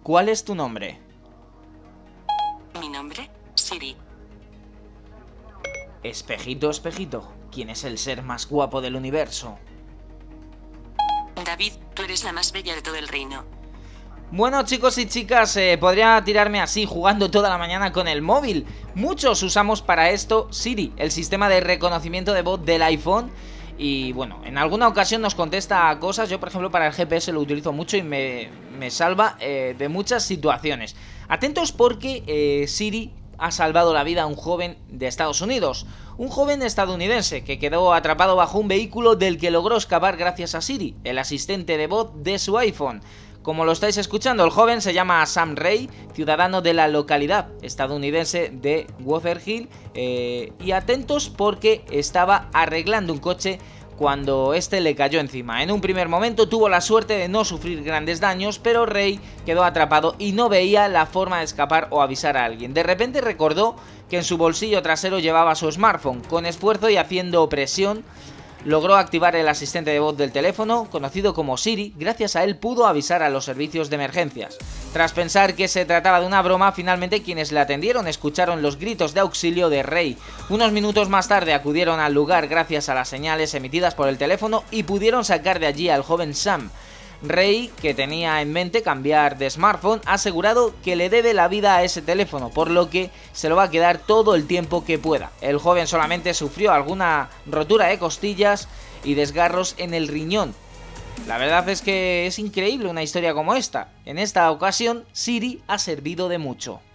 ¿cuál es tu nombre? Mi nombre, Siri. Espejito, espejito, ¿quién es el ser más guapo del universo? David, tú eres la más bella de todo el reino. Bueno, chicos y chicas, podría tirarme así jugando toda la mañana con el móvil. Muchos usamos para esto Siri, el sistema de reconocimiento de voz del iPhone. Y bueno, en alguna ocasión nos contesta a cosas. Yo, por ejemplo, para el GPS lo utilizo mucho y me salva de muchas situaciones. Atentos porque Siri ha salvado la vida a un joven de Estados Unidos. Un joven estadounidense que quedó atrapado bajo un vehículo del que logró escapar gracias a Siri, el asistente de voz de su iPhone. Como lo estáis escuchando, el joven se llama Sam Ray, ciudadano de la localidad estadounidense de Woodford Hill, y atentos porque estaba arreglando un coche cuando este le cayó encima. En un primer momento tuvo la suerte de no sufrir grandes daños, pero Ray quedó atrapado y no veía la forma de escapar o avisar a alguien. De repente recordó que en su bolsillo trasero llevaba su smartphone. Con esfuerzo y haciendo presión logró activar el asistente de voz del teléfono, conocido como Siri. Gracias a él pudo avisar a los servicios de emergencias. Tras pensar que se trataba de una broma, finalmente quienes le atendieron escucharon los gritos de auxilio de Ray. Unos minutos más tarde acudieron al lugar gracias a las señales emitidas por el teléfono y pudieron sacar de allí al joven Sam. Ray, que tenía en mente cambiar de smartphone, ha asegurado que le debe la vida a ese teléfono, por lo que se lo va a quedar todo el tiempo que pueda. El joven solamente sufrió alguna rotura de costillas y desgarros en el riñón. La verdad es que es increíble una historia como esta. En esta ocasión, Siri ha servido de mucho.